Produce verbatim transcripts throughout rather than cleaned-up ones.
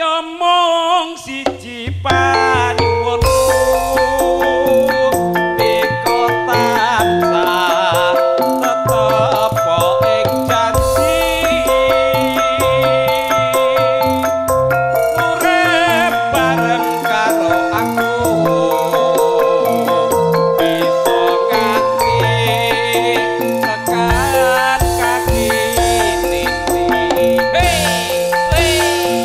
Ya mung siji panyuwunku beka tansah tetep ing janji urip bareng karo aku bisa nganti tekan kaki niti hey, hey.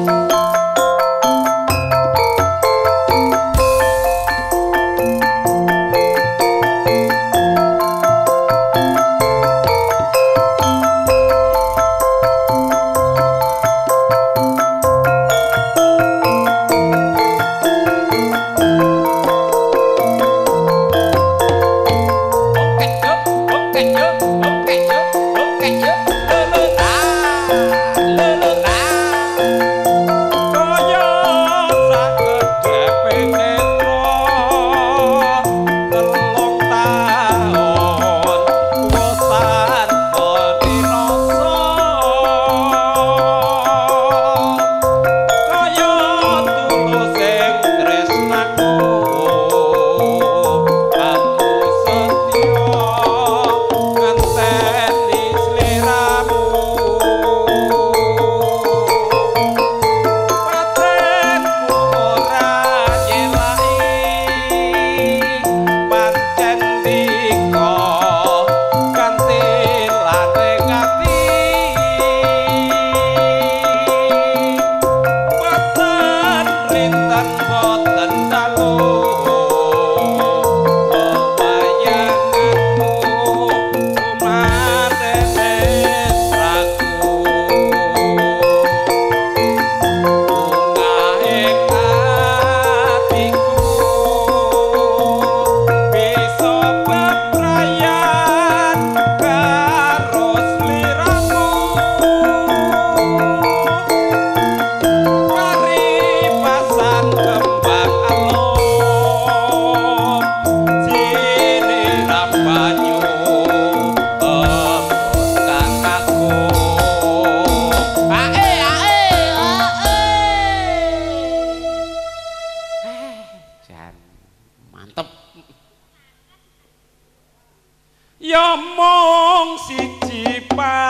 Ya mung siji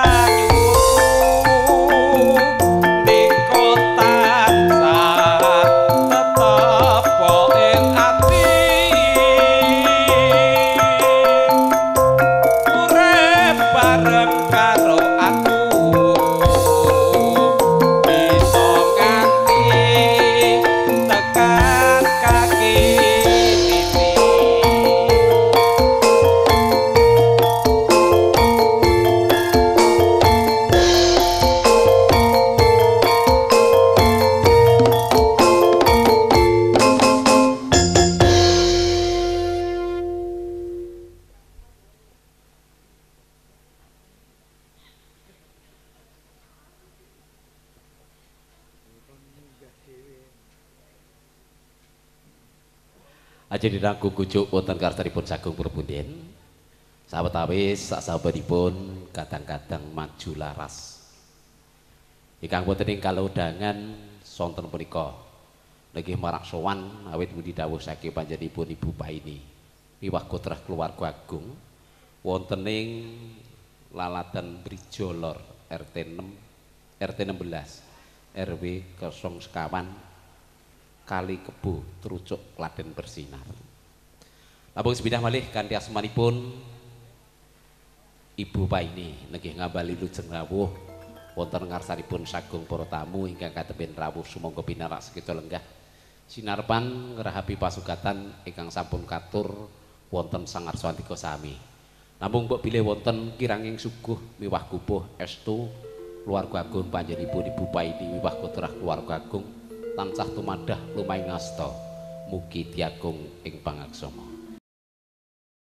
panyuwunku nika tansah tetep ing ati urip bareng karo aku bisa nganti tekan kaki niti. Aja dirangkung kucuk wonten karsanipun Sagung Purbunden. Sawetawis sak sabanipun kadang-kadang maju laras. Ingkang wonten ing kalodhangan sonten punika nggih marak sowan awit mugi dawuh saking panjenenganipun Ibu Paini miwah kotrah keluarga agung wonten ing Lalatan Brijolor R T enam R T enam belas R W nol sekawan Kali Kebo Trucuk Klaten bersinar. Labung sepidah malih kanthi asmanipun Ibu Paini nggih ngambali lujeng rawuh wonten ngarsanipun Sagung para tamu ingkang katepin rawuh sumangga pinarak sekita lenggah sinarpan ngerahapi pasugatan ingkang sampun katur wonten sangarsantika sami. Namung mbok bilih wonten kiranging suguh miwah kupuh estu keluarga agung panjenenganipun Ibu Paini miwah kotrah keluarga agung tansah tumadah lumaing ngasta mugi diagung ing pangaksama.